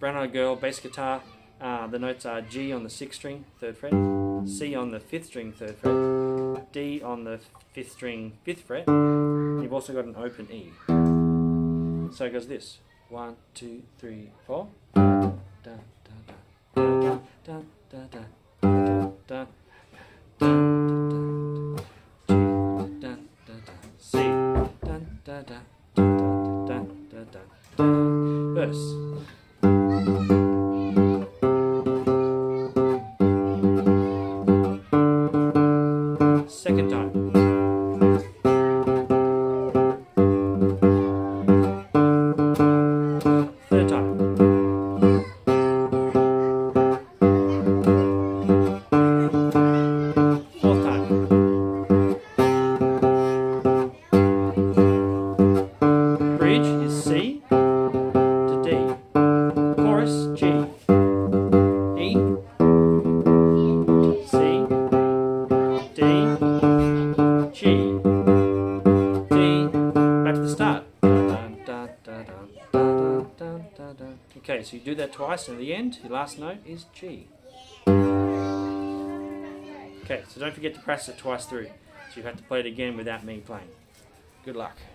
Brown Eyed Girl, bass guitar. The notes are G on the 6th string, 3rd fret, C on the 5th string, 3rd fret, D on the 5th string, 5th fret. You've also got an open E. So it goes this: 1, 2, 3, 4. Da, da, da, da, da, da, da, da, da, da, C, da, da, da, da, da, da, da. Verse. Second time. Third time. Fourth time. Bridge is C to D. Chorus G. E. C. D. G. D. Back to the start. Okay, so you do that twice, and at the end, your last note is G. Okay, so don't forget to practice it twice through. So you have to play it again without me playing. Good luck.